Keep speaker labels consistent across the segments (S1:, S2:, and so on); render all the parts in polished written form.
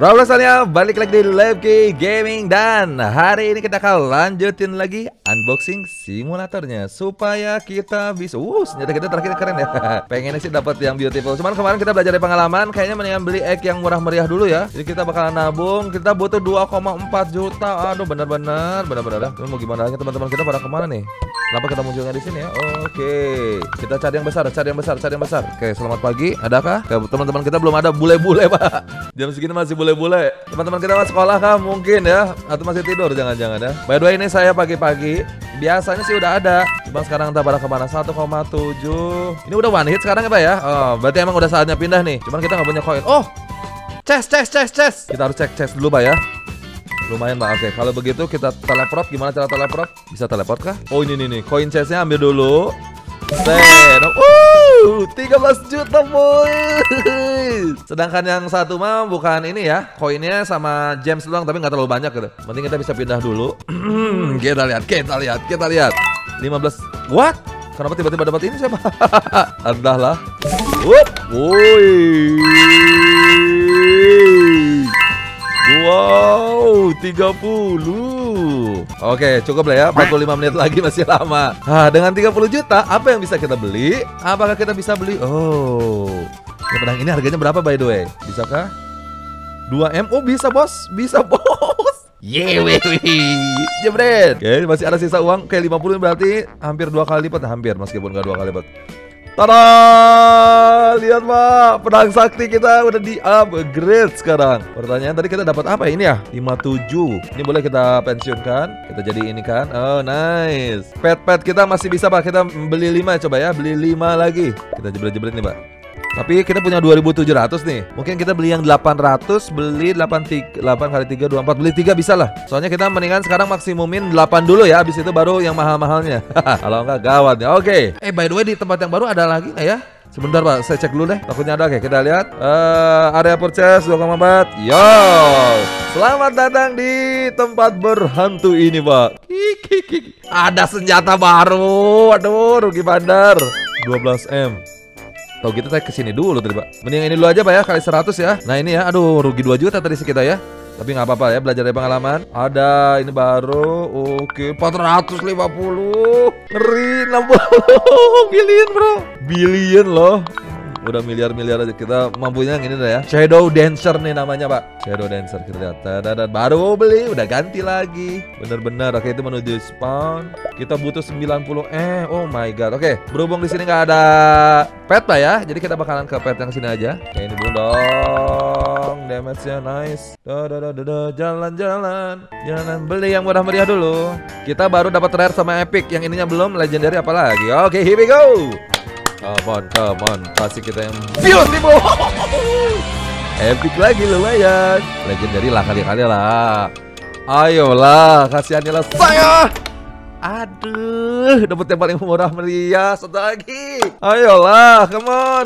S1: Robloxnya balik lagi di Lebki Gaming. Dan hari ini kita akan lanjutin lagi unboxing simulatornya supaya kita bisa senjata kita terakhir keren ya. Pengennya sih dapat yang beautiful. Cuman kemarin kita belajar dari pengalaman, kayaknya mendingan beli egg yang murah meriah dulu ya. Jadi kita bakalan nabung. Kita butuh 2,4 juta. Aduh benar-benar ya. Mau gimana lagi, teman-teman kita pada kemana nih? Kenapa kita munculnya di sini ya? Oke, kita cari yang besar. Oke, selamat pagi. Adakah? Teman-teman kita belum ada bule-bule, Pak. Jam segini masih bule-bule. Teman-teman kita masih sekolah kah? Mungkin ya. Atau masih tidur, jangan-jangan ya. By the way, ini saya pagi-pagi. Biasanya sih udah ada. Cuma sekarang entah pada kemana. 1,7. Ini udah one hit sekarang ya, Pak ya? Oh, berarti emang udah saatnya pindah nih. Cuman kita nggak punya koin. Oh, chest. Kita harus cek chest dulu, Pak ya. Lumayan, Pak. Oke, kalau begitu kita teleport. Gimana cara teleport? Bisa teleport kah? Oh, ini nih. Koin chestnya ambil dulu. Set. 13 juta, boy. Sedangkan yang satu mah bukan ini ya. Koinnya sama gems doang, tapi nggak terlalu banyak gitu. Penting kita bisa pindah dulu. Kita lihat. 15. What? Kenapa tiba-tiba dapat ini siapa? Entahlah. Woi. Wow, 30. Oke, cukup lah ya. 45 menit lagi masih lama. Dengan 30 juta, apa yang bisa kita beli? Apakah kita bisa beli? Oh, ya pedang ini harganya berapa by the way? Bisakah? 2M? Oh, bisa bos. Yeay, jebret. Oke, masih ada sisa uang. Oke, 50 berarti hampir 2 kali lipat. Hampir, meskipun nggak 2 kali lipat. Tada! Lihat, Pak, pedang sakti kita udah di upgrade sekarang. Pertanyaan tadi kita dapat apa ini ya? 57. Ini boleh kita pensiunkan. Kita jadi ini kan. Oh, nice. Pet kita masih bisa, Pak. Kita beli 5 coba ya. Beli 5 lagi. Kita jebret-jebret nih, Pak. Tapi kita punya 2.700 nih. Mungkin kita beli yang 800, beli 8 kali 3 24, beli 3 bisa lah. Soalnya kita mendingan sekarang maksimumin 8 dulu ya. Habis itu baru yang mahal-mahalnya. Kalau enggak gawat ya. Oke. By the way, di tempat yang baru ada lagi nggak ya? Sebentar, Pak, saya cek dulu deh. Takutnya ada. Oke, kita lihat. Area purchase 2,4. Yo, selamat datang di tempat berhantu ini, Pak. Ada senjata baru. Aduh, rugi bandar. 12M. Tahu gitu saya kesini dulu tadi, Pak. Mending ini dulu aja, Pak ya, kali 100 ya. Nah ini ya, aduh rugi 2 juta tadi sekitar ya. Tapi nggak apa-apa ya, belajar dari pengalaman. Ada ini baru, oke, 450. Ngeri, 60 billion, bro. Billion loh. Udah miliar-miliar aja. Kita mampunya yang ini dah ya. Shadow Dancer nih namanya, Pak. Shadow Dancer, kita lihat. Baru beli, udah ganti lagi. Bener-bener. Oke, itu menuju spawn. Kita butuh 90. Oh my god. Oke, berhubung di sini nggak ada pet, Pak ya. Jadi kita bakalan ke pet yang sini aja. Oke, ini dulu dong. Damage-nya nice. Jalan-jalan. Jangan beli yang murah meriah dulu. Kita baru dapat rare sama epic. Yang ininya belum, legendary apalagi. Oke, here we go. Come on, pasti kita yang beautiful. Epic lagi lumayan. Legendary lah kali-kali lah. Ayolah, kasihannya lah saya. Aduh, dapat yang paling murah meriah. Satu lagi. Ayolah, come on.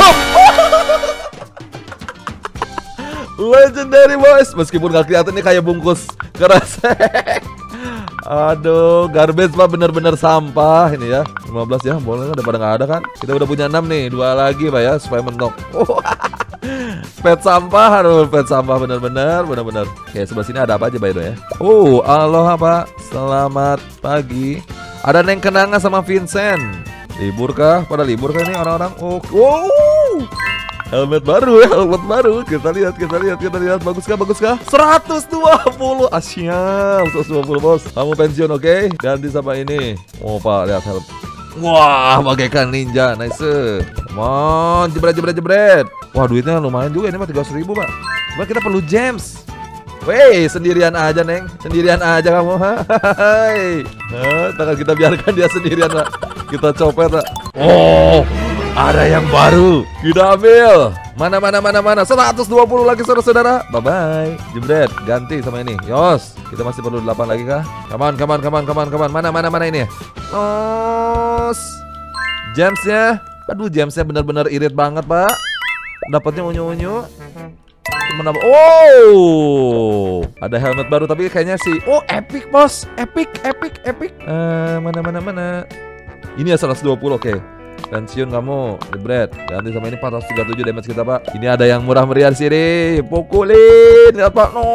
S1: Legendary, boys. Meskipun gak kelihatan nih kayak bungkus keresek. Aduh, garbage, Pak, bener-bener sampah ini ya. 15 ya, boleh udah pada nggak ada kan? Kita udah punya 6 nih, 2 lagi, Pak ya, supaya mentok. Pet sampah, aduh, pet sampah bener-bener. Oke, sebelah sini ada apa aja, Pak ya? Aloha, Pak. Selamat pagi. Ada Neng Kenanga sama Vincent. Libur kah? Pada libur kah ini orang-orang? Wow. Helmet baru ya, helmet baru. Kita lihat. Bagus kah? 120. Siap, 120, bos. Kamu pensiun, oke? Ganti sama ini. Oh, Pak, lihat helmet. Wah, bagaikan ninja. Nice. Come on, jebret. Wah, duitnya lumayan juga ini, Pak. 300.000, Pak. Coba kita perlu gems. Wey, sendirian aja, Neng. Sendirian aja kamu. Hai. Nah, kita biarkan dia sendirian, Pak. Kita copet, Pak. Oh, ada yang baru. Kita ambil. Mana 120 lagi, saudara-saudara. Bye-bye. Jebret, ganti sama ini. Yos, kita masih perlu 8 lagi kah? Come on. Mana ini? Yos. Gemsnya. Aduh, gemsnya bener-bener irit banget, Pak. Dapatnya unyu-unyu. Ada helmet baru tapi kayaknya sih. Oh, epic, bos. Epic. Mana. Ini ya 120, oke. Pensiun kamu, jebret. Ganti sama ini 437 damage kita, Pak. Ini ada yang murah meriah di sini. Pukulin, lihat Pak. No.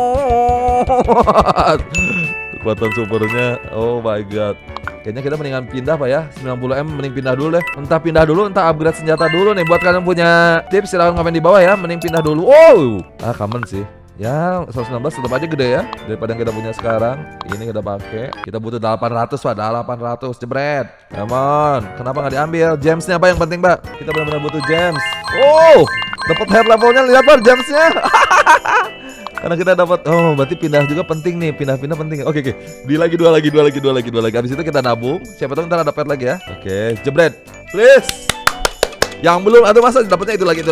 S1: Kekuatan supernya, oh my god. Kayaknya kita mendingan pindah Pak ya. 90M mending pindah dulu deh. Entah pindah dulu, entah upgrade senjata dulu nih. Buat kalian punya tips silahkan komen di bawah ya. Mending pindah dulu. Oh, common sih. Ya 116 tetap aja gede ya daripada yang kita punya sekarang. Ini kita pakai. Kita butuh 800 Pak. 800 jebret. Come on. Kenapa nggak diambil? Gemsnya apa yang penting Pak? Kita benar-benar butuh gems. Oh, dapat head levelnya. Lihat Pak gemsnya. Karena kita dapat, oh berarti pindah juga penting nih, pindah-pindah penting. Oke. Di lagi dua lagi. Habis itu kita nabung. Siapa tahu ntar ada pet lagi ya. Oke, jebret, please. Yang belum, aduh masa dapatnya itu lagi.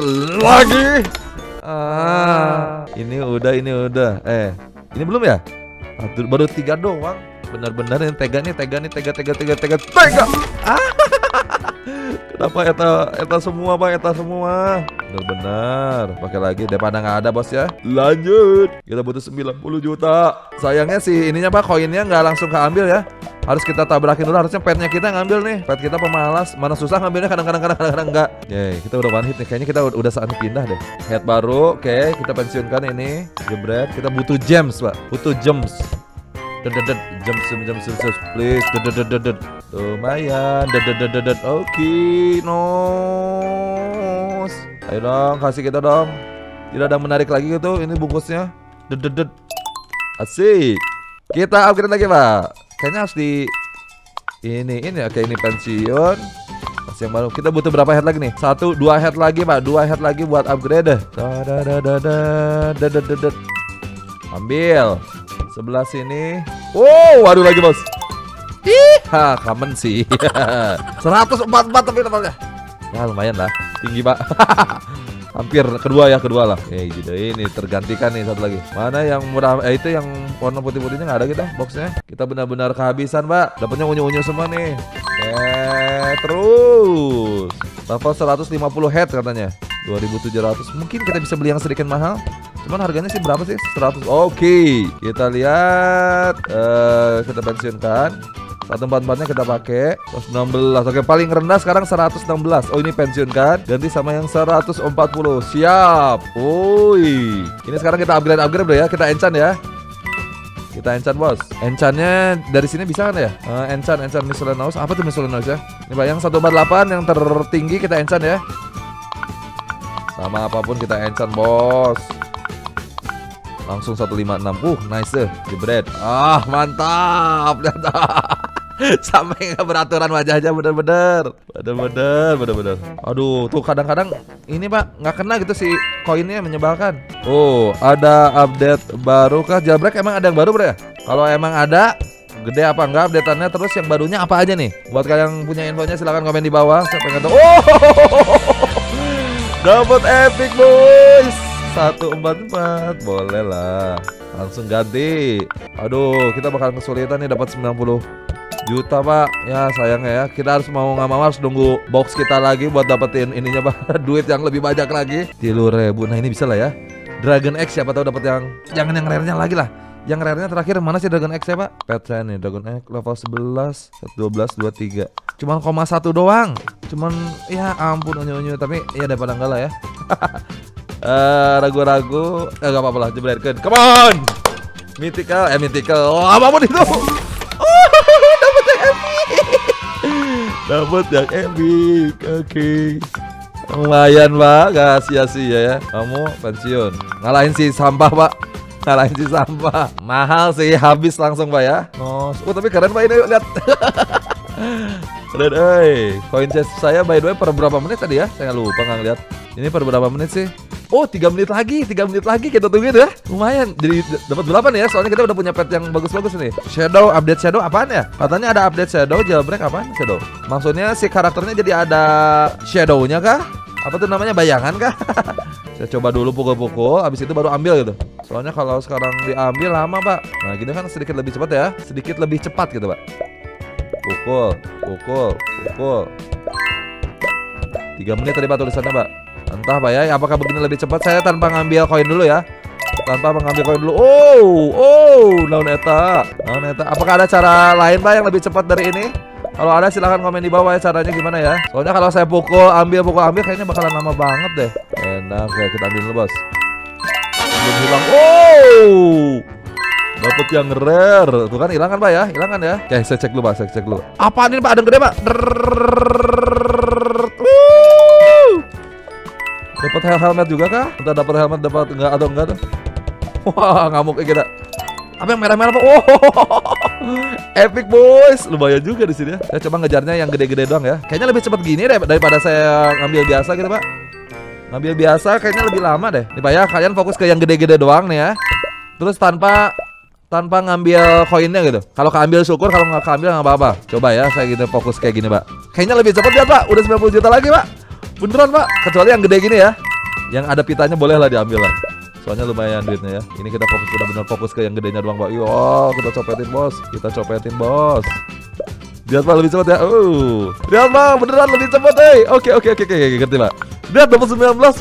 S1: Ini udah. Ini belum ya? Aduh, baru 3 doang. Benar-benar yang tega. Kenapa eta semua Pak, bener-bener pakai lagi daripada nggak ada bos ya. Lanjut, kita butuh 90 juta. Sayangnya sih ininya Pak, koinnya nggak langsung keambil ya, harus kita tabrakin dulu. Harusnya petnya kita ngambil nih, pet kita pemalas, mana susah ngambilnya, kadang-kadang enggak. Kita udah one hit nih, kayaknya kita udah saatnya pindah deh. Head baru, oke, kita pensiunkan ini, jebret. Kita butuh gems Pak, butuh gems. Gems please. Lumayan. Oke, nos. Ayo dong, kasih kita dong. Tidak ada menarik lagi gitu, ini bungkusnya. Asik. Kita upgrade lagi Pak. Kayaknya harus di ini oke, ini pensiun. Masih yang baru. Kita butuh berapa head lagi nih? 1, 2 head lagi Pak. 2 head lagi buat upgrade. Ambil. Sebelah sini. Wow, waduh lagi bos. Common sih. 144 tapi levelnya. Ya lumayan lah, tinggi Pak. Hampir kedua lah. Gitu. Ini tergantikan nih satu lagi. Mana yang murah? Itu yang warna putih-putihnya nggak ada kita boxnya. Kita benar-benar kehabisan Pak. Dapatnya unyu-unyu semua nih. Terus level 150 head katanya. 2.700. Mungkin kita bisa beli yang sedikit mahal. Cuman harganya sih berapa sih? 100. Oke. Kita lihat. Kita pensiunkan. 144-nya kita pakai. 116. Oke, paling rendah sekarang 116. Oh, ini pensiunkan. Ganti sama yang 140. Siap. Woi. Ini sekarang kita upgrade bro ya. Kita enchant ya. Kita enchant bos. Enchantnya dari sini bisa kan ya? Enchant miscellaneous. Apa tuh miscellaneous ya? Ini Pak, yang 148 yang tertinggi kita enchant ya. Sama apapun kita enchant bos. Langsung 156. Nice deh, jebret. Mantap. Sampai nggak beraturan wajahnya, bener-bener. Aduh, tuh kadang-kadang ini Pak nggak kena gitu sih, koinnya menyebalkan. Oh, ada update baru kah? Jailbreak emang ada yang baru bro ya? Kalau emang ada, gede apa enggak updateannya? Terus yang barunya apa aja nih? Buat kalian yang punya infonya silahkan komen di bawah. Saya pengen tahu. Oh, dapat epic boys. 144, boleh lah. Langsung ganti. Aduh, kita bakal kesulitan nih dapat 90 juta Pak. Ya sayangnya ya, kita harus mau nggak mau harus nunggu box kita lagi buat dapetin ininya Pak. Duit yang lebih banyak lagi. 3.000. Nah ini bisa lah ya. Dragon X siapa tahu dapat yang, jangan yang rare-nya lagi lah. Yang rare-nya terakhir mana sih Dragon X ya Pak? Pet saya nih Dragon X level 11, 12, 23. Cuman 0,1 doang. Cuman ya ampun unyu-unyu, tapi ya daripada enggak lah ya. Ragu-ragu. Gak apa-apa lah, jebretkan. Come on. Mythical. Oh, apapun itu. Dapat yang epic. Oke. Lumayan Pak, gak sia-sia ya. Kamu pensiun. Ngalahin si sampah Pak. Mahal sih, habis langsung Pak ya. Tapi keren Pak ini, lihat. Keren koin chest saya by the way per berapa menit tadi ya? Saya lupa nggak lihat. Ini per berapa menit sih? Oh 3 menit lagi kita tungguin ya. Lumayan, jadi dapat berapa nih ya? Soalnya kita udah punya pet yang bagus-bagus nih. Shadow, update Shadow apaan ya? Katanya ada update Shadow, jailbreak apaan Shadow? Maksudnya si karakternya jadi ada Shadow-nya kah? Apa tuh namanya, bayangan kah? Saya coba dulu pukul-pukul, habis itu baru ambil gitu. Soalnya kalau sekarang diambil lama Pak. Nah gini kan sedikit lebih cepat ya. Sedikit lebih cepat gitu Pak. Pukul 3 menit tadi Pak tulisannya Pak. Entah Pak ya, apakah begini lebih cepat? Saya tanpa ngambil koin dulu ya. Oh, naon eta. Apakah ada cara lain Pak yang lebih cepat dari ini? Kalau ada silahkan komen di bawah ya caranya gimana ya. Soalnya kalau saya pukul ambil kayaknya bakalan lama banget deh. Enak ya, kita ambil dulu bos. Belum hilang. Oh, dapat yang rare. Tuh kan hilang kan pak ya? Hilang kan ya? Oke, saya cek dulu pak, saya cek dulu. Apaan ini pak? Ada yang gede pak? Dapat helmet juga kah? Kita dapat helmet, dapat enggak atau enggak tuh? Wah, ngamuk kita. Apa yang merah-merah pak? Oh, epic boys, lumayan juga di sini ya. Saya coba ngejarnya yang gede-gede doang ya. Kayaknya lebih cepat gini deh daripada saya ngambil biasa gitu pak. Ngambil biasa kayaknya lebih lama deh. Nih pak ya, kalian fokus ke yang gede-gede doang nih ya. Terus tanpa ngambil koinnya gitu. Kalau keambil syukur, kalau nggak keambil nggak apa-apa. Coba ya, saya gitu fokus kayak gini pak. Kayaknya lebih cepat ya pak. Udah 90 juta lagi pak. Beneran pak. Kecuali yang gede gini ya. Yang ada pitanya boleh lah diambil lah. Soalnya lumayan duitnya ya. Ini kita fokus, benar-benar fokus ke yang gedenya doang pak. Yo, kita copetin bos. Kita copetin bos. Lihat pak, lebih cepat ya. Lihat pak, beneran lebih cepat Oke, ngerti pak. Lihat dapat 19.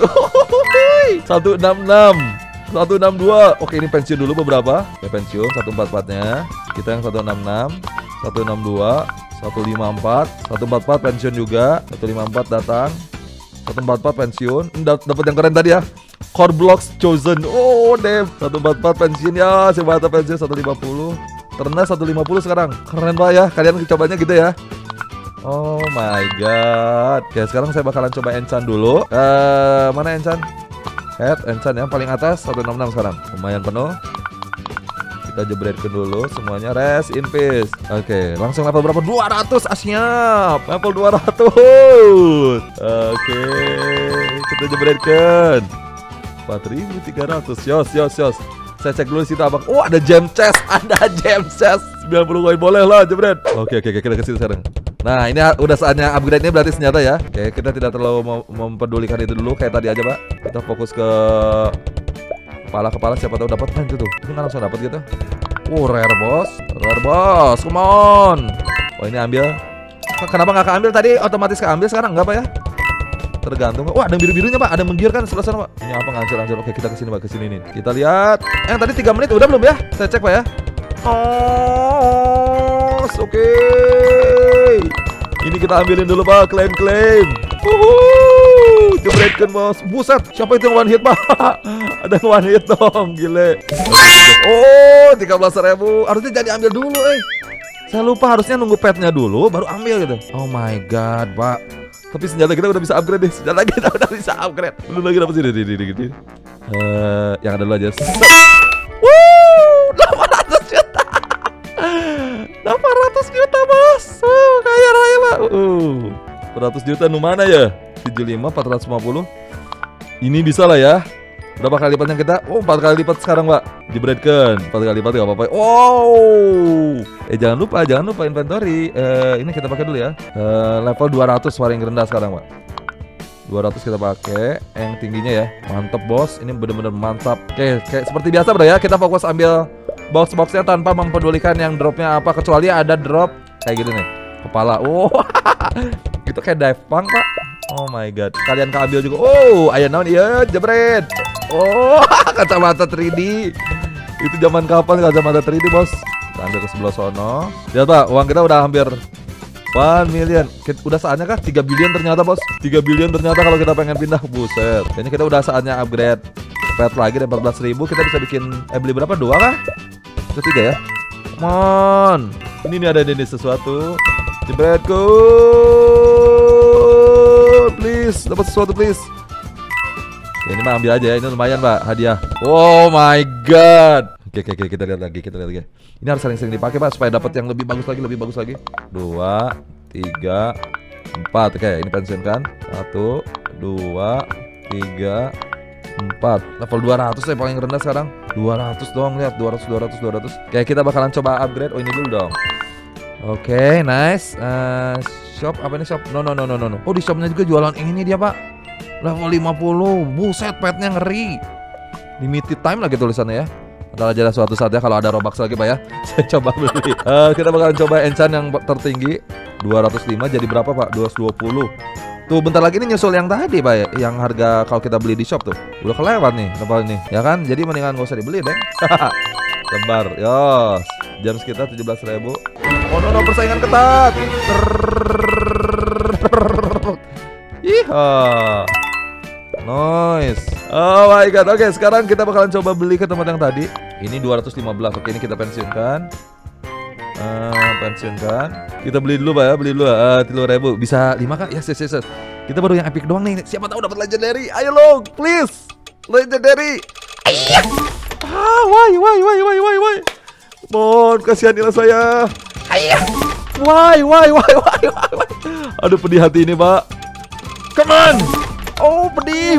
S1: 166, 162. Oke, ini pensiun dulu beberapa. Ya pensiun 144-nya. Kita yang 166, 162, 154, 144 pensiun juga. 154 datang. 144 pensiun. Dapat yang keren tadi ya. Core Blocks Chosen. Oh, damn. 144 pensiun ya. Sebata pensiun 150. Terendah 150 sekarang. Keren pak ya. Kalian cobanya gitu ya. Oh my god. Oke, sekarang saya bakalan coba enchant dulu. Mana enchant? Head enchant yang paling atas 166 sekarang. Lumayan penuh. Kita jebretkan dulu semuanya. Rest in peace. Oke, langsung level berapa? 200. Siap. Level 200. Oke, kita jebretkan 4.300. Yos. Saya cek dulu situ apa. Oh, ada gem chest. Ada gem chest 90 koin, boleh lah jebret. Oke, kita ke situ sekarang. Nah, ini udah saatnya upgrade ini berarti senjata ya. Oke, kita tidak terlalu mempedulikan itu dulu kayak tadi aja, Pak. Kita fokus ke kepala siapa tahu dapat. Itu tuh. Itu kan langsung dapat gitu. Rare bos. Come on. Oh, ini ambil. Kenapa nggak keambil tadi? Otomatis keambil sekarang nggak, Pak ya? Tergantung. Wah, ada yang biru-birunya, Pak. Ada menggiurkan sebelah sana, Pak. Ini apa ngancur-ngancur? Oke, kita kesini, Pak. Kesini nih. Kita lihat. Yang tadi 3 menit udah belum ya? Saya cek, Pak ya. Oke. Ini kita ambilin dulu pak, klaim. Jebretkan bos. Buset, siapa itu yang one hit pak? Ada yang one hit dong, gile. Oh, 13.000. Harusnya jadi ambil dulu Saya lupa harusnya nunggu petnya dulu baru ambil gitu. Oh my god pak. Tapi senjata kita udah bisa upgrade deh. Senjata kita udah bisa upgrade. Dulu lagi dapat sini. Yang ada dulu aja. 800 juta. 800 juta bos. Kaya raya pak. 100 juta nu mana ya? 75, 450. Ini bisa lah ya. Berapa kali lipatnya kita? 4 kali lipat sekarang pak. Jebretkan 4 kali lipat gak apa-apa. Jangan lupa inventory. Ini kita pakai dulu ya. Level 200 paling rendah sekarang pak. 200 kita pakai. Yang tingginya ya. Mantap bos. Ini bener-bener mantap. Oke, kayak seperti biasa bro ya. Kita fokus ambil box-boxnya tanpa mempedulikan yang dropnya apa. Kecuali ada drop kayak gitu nih. Kepala. Itu kayak dive punk pak. Oh my god. Kalian keambil juga. Ayo naon iya jebret. Kacamata 3D. Itu zaman kapan kacamata 3D bos? Kita ambil ke sebelah sono. Lihat pak, uang kita udah hampir 1 million. Udah saatnya kah? 3 billion ternyata bos. 3 billion ternyata kalau kita pengen pindah. Buset. Kayaknya kita udah saatnya upgrade pet lagi dari 14.000. Kita bisa bikin beli berapa? 2 kah? Ketiga ya. Come on. Ini nih ada ini sesuatu. Jebretku. Please, dapat sesuatu please. Oke, ini mah ambil aja ya. Ini lumayan pak, hadiah. Oh my god. Oke, kita lihat lagi. Ini harus sering-sering dipakai pak supaya dapat yang lebih bagus lagi. 2, 3, 4. Oke, ini pensiunkan. 1, 2, 3, 4. Level 200 ya paling rendah sekarang. 200 doang, lihat 200. Oke, kita bakalan coba upgrade. Ini dulu dong. Oke, nice. Shop apa ini shop? No. Oh, di shopnya juga jualan ini dia pak. Level 50. Buset, petnya ngeri. Limited time lagi tulisannya ya. Ntar aja suatu saat ya kalau ada Robux lagi pak ya. Saya coba beli. Kita bakalan coba enchant yang tertinggi. 205 jadi berapa pak? 220. Tuh bentar lagi ini nyusul yang tadi pak ya. Yang harga kalau kita beli di shop tuh udah kelewat nih level ini. Ya kan? Jadi mendingan gak usah dibeli deh. Lebar. Yos. Jam kita 17.000. Oh no, persaingan ketat. Iha. Nice. Oh my god. Oke, sekarang kita bakalan coba beli ke tempat yang tadi. Ini 215. Oke, ini kita pensiunkan. Kita beli dulu Pak ya, beli dulu 3.000. Bisa 5 kan? Yes. Kita baru yang epic doang nih. Siapa tahu dapat legendary. Ayo lo, please. Legendary. Why? Mohon kasihanilah saya. Why? Aduh, pedih hati ini, Pak. Come on. Oh, pedih.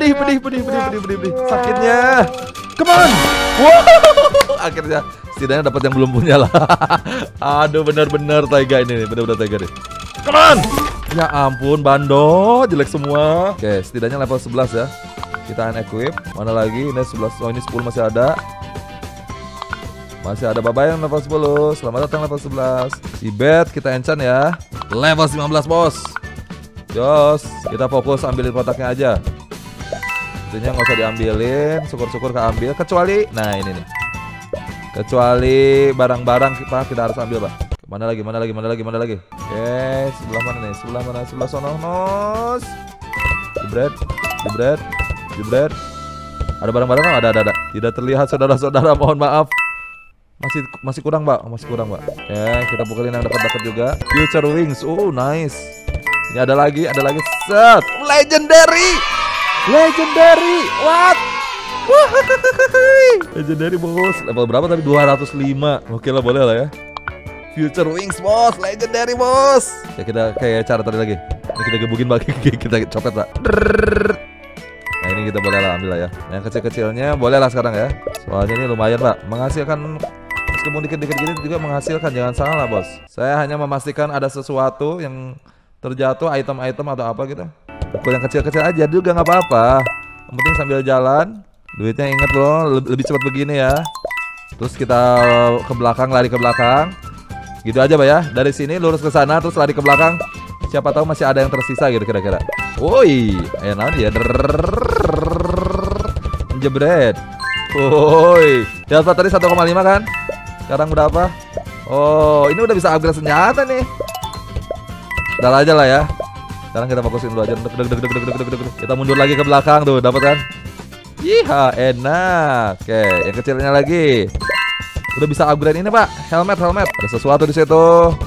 S1: Sakitnya. Come on. Wow. Akhirnya setidaknya dapat yang belum punya lah. Aduh, benar-benar taiga ini nih, benar-benar taiga nih. Come on. Ya ampun, bando, jelek semua. Oke, setidaknya level 11 ya. Kita unequip. Mana lagi? Ini 11. Oh, ini 10 masih ada. Masih ada Baba yang level 10. Selamat datang level 11. Si Bet kita enchant ya. Level 19, Bos. Jos, kita fokus ambilin kotaknya aja. Intinya nggak usah diambilin, syukur-syukur keambil. Kecuali, nah ini nih. Kecuali barang-barang kita harus ambil, Pak. Mana lagi? Oke, sebelah mana nih? Sebelah sono, nos. Jebret. Ada barang-barang kan? Ada. Tidak terlihat, saudara-saudara, mohon maaf. Masih kurang, Pak. Oke, kita pukulin yang dekat-dekat juga. Future Wings. Oh, nice. Ini ada lagi. Set. Legendary. What? Legendary, Bos. Level berapa tadi? 205. Oke lah, boleh lah ya. Future Wings, Bos. Legendary, Bos. Ya, kita kayak cara tadi lagi. Ini kita gebukin bagi kita copet, Pak. Nah, ini kita boleh lah ambil lah ya. Yang kecil-kecilnya boleh lah sekarang ya. Soalnya ini lumayan, Pak. Menghasilkan, meskipun dikit-dikit gini juga menghasilkan. Jangan salah, Bos. Saya hanya memastikan ada sesuatu yang terjatuh, item-item atau apa gitu. Pukul yang kecil-kecil aja juga nggak apa-apa. Yang penting sambil jalan. Duitnya inget loh, lebih cepat begini ya. Terus kita lari ke belakang. Gitu aja, Pak ya. Dari sini lurus ke sana terus lari ke belakang. Siapa tahu masih ada yang tersisa gitu kira-kira. Woi, enak ya. Jebret. Woi. Dapat tadi 1,5 kan? Sekarang udah apa? Oh, ini udah bisa upgrade senjata nih. Udah aja lah ya. Sekarang kita fokusin dulu aja. Kita mundur lagi ke belakang tuh, dapat kan? Iha, enak. Oke, yang kecilnya lagi. Udah bisa upgrade ini, Pak. Helmet. Ada sesuatu di situ.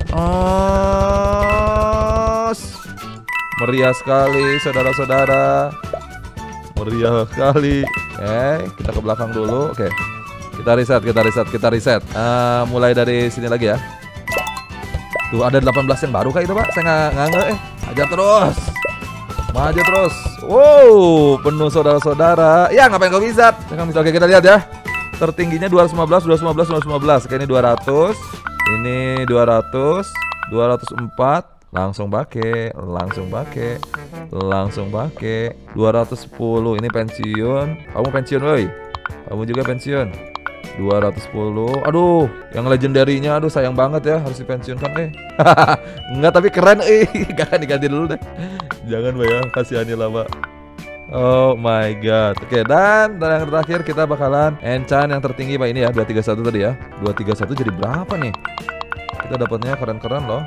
S1: Meriah sekali, saudara-saudara. Meriah sekali. Kita ke belakang dulu. Oke. Kita reset. Mulai dari sini lagi ya. Tuh ada 18 yang baru kah itu, Pak? Saya nggak ajar terus. Maju terus. Wow, penuh saudara-saudara. Ya, ngapain kau bisa? Oke, kita lihat ya. Tertingginya 215. Oke, ini 200. Ini 200. 204. Langsung pakai. 210. Ini pensiun. Kamu pensiun, woi. Kamu juga pensiun. 210. Aduh, yang legendary-nya aduh sayang banget ya, harus dipensiunkan Enggak, tapi keren Gak akan diganti dulu deh. Jangan, Pak ya, kasihanilah, Pak. Oh my god. Oke, dan yang terakhir kita bakalan enchant yang tertinggi, Pak. Ini ya, 231 tadi ya. 231 jadi berapa nih? Kita dapatnya keren-keren loh.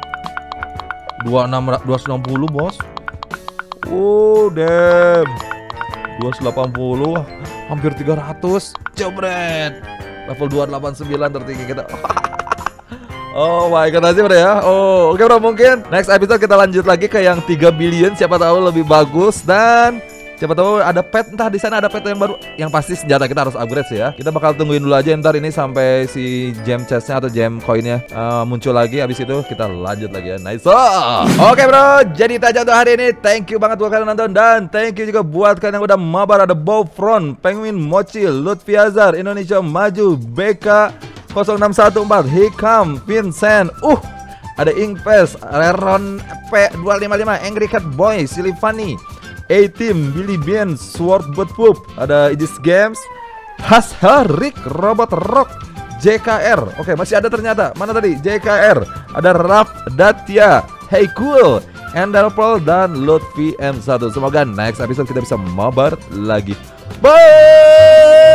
S1: 260, Bos. Oh, damn. 280, hampir 300. Jebret. Level 289 tertinggi kita. Oh my god, aja ya. Oh, oke bro, mungkin next episode kita lanjut lagi ke yang 3 billion, siapa tahu lebih bagus, dan siapa tahu ada pet, entah di sana ada pet yang baru. Yang pasti senjata kita harus upgrade sih ya. Kita bakal tungguin dulu aja ntar ini sampai si gem chestnya atau gem coinnya muncul lagi. Abis itu kita lanjut lagi ya. Nice. Oke bro, jadi itu aja untuk hari ini. Thank you banget buat kalian nonton, dan thank you juga buat kalian yang udah mabar. Ada Bowfront, Penguin Mochi, Lutfi Azhar, Indonesia Maju, BK 0614, Hikam, Vincent, ada Inkfest, Reron P255, Angry Cat Boy, Silivani, A-Team, Billy Bien, Sword Boot Poop, ada Ijis Games, Hasharik, Robot Rock, JKR. Oke, masih ada ternyata. Mana tadi? JKR. Ada Raf Datya, Hey Cool, Enderpol, dan Lutfi M1. Semoga next episode kita bisa mabar lagi. Bye.